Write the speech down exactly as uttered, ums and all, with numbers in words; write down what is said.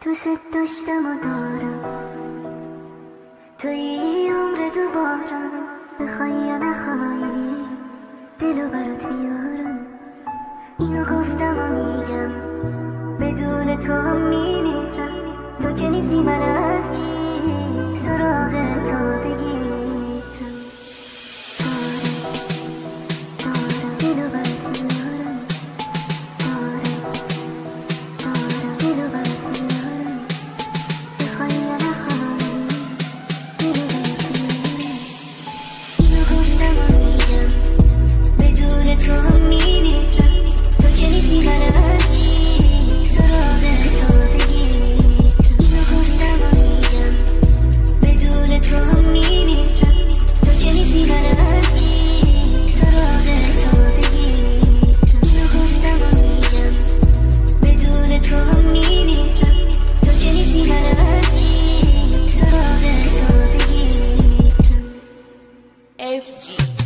دوست داشتم و دارم توی عمر دوباره بخوای یا نخوایی دلو برات بیارم اینو گفتم و میگم بدون تو هم میمیرم تو که نیستی من از کی سراغ تو بگیرم دارم دارم دلو برات بیارم دارم دارم دلو برات بیارم بخوای یا نخوایی دلو برات بیارم اینو گفتم و میگم بدون تو هم میمیرم تو که نیستی من از کی سراغ تو بگیرم اینو گفتم و میگم بدون تو هم میمیرم تو که نیستی من از کی سراغ تو بگیرم اینو گفتم و میگم بدون تو هم میمیرم تو که نیستی من از کی سراغ تو بگیرم. اف جی